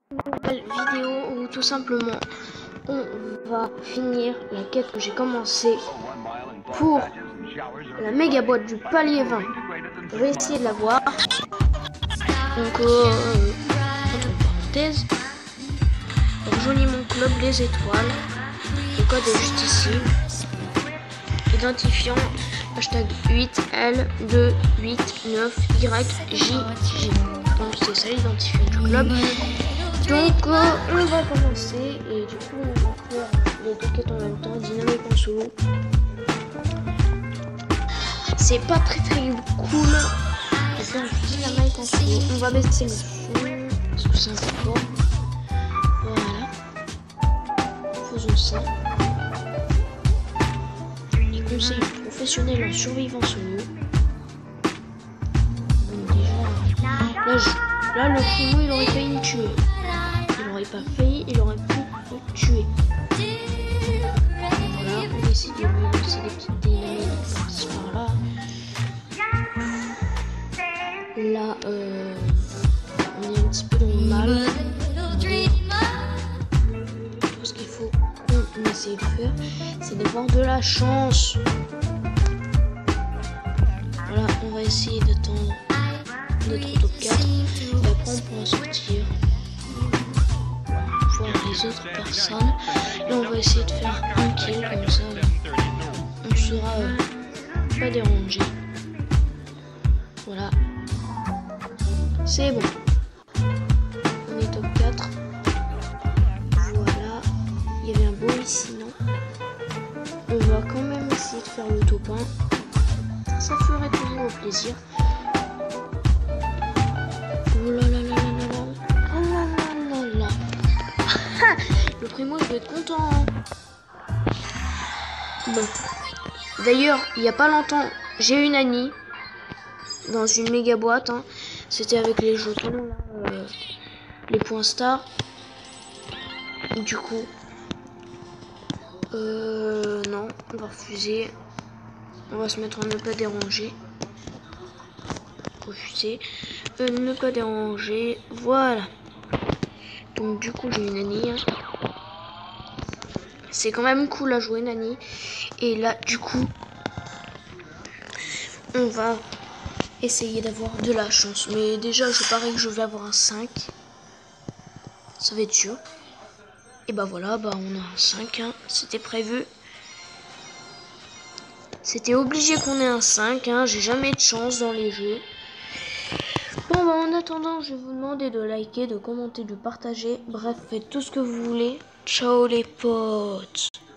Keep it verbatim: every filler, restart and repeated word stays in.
nouvelle vidéo où tout simplement on va finir la quête que j'ai commencée pour la méga boîte du palier vingt. On va essayer de la voir. Donc euh, entre parenthèses, rejoignez mon club les étoiles. Le code est juste ici. Identifiant hashtag huit L deux huit neuf Y J J. Donc c'est ça l'identifiant du club. Donc euh, on va commencer et du coup on va faire les deux quêtes en même temps, dynamique en solo. C'est pas très très cool de faire du dynamique en solo. On va baisser le son parce que c'est un peu fort. Voilà. Faisons ça. Les conseils professionnels en survivant solo. Donc déjà, là, je, là le primo il aurait failli me tuer. Il aurait pas failli, il aurait pu me tuer. Voilà, on essaie de lui lancer des petites dynamiques par-ci par-là. Là, euh, on est un petit peu dans le mal. Ce qu'il faut qu'on essaye de faire, c'est d'avoir de la chance. Voilà, on va essayer d'attendre notre top quatre. Et après, on pourra sortir. Voir les autres personnes. Et on va essayer de faire un kill comme ça. On ne sera euh, pas dérangé. Voilà. C'est bon. On est top quatre. Voilà. Il y avait un beau ici, non? On va quand même essayer de faire le top un. Ça ferait toujours plaisir. Oh là là là là là là. Oh là là là là. Le primo, je vais être content. Hein. Bon. D'ailleurs, il n'y a pas longtemps, j'ai eu une Annie dans une méga boîte. Hein. C'était avec les jetons, là, euh, les points stars. Du coup, euh, non, on va refuser. On va se mettre en ne pas déranger. Refuser. Euh, ne pas déranger. Voilà. Donc du coup, j'ai une Annie. Hein. C'est quand même cool à jouer, Nani. Et là, du coup, on va essayer d'avoir de la chance. Mais déjà, je parie que je vais avoir un cinq. Ça va être sûr. Et bah voilà, bah on a un cinq. Hein. C'était prévu. C'était obligé qu'on ait un cinq. Hein. J'ai jamais de chance dans les jeux. Bon, bah en attendant, je vais vous demander de liker, de commenter, de partager. Bref, faites tout ce que vous voulez. Ciao les potes.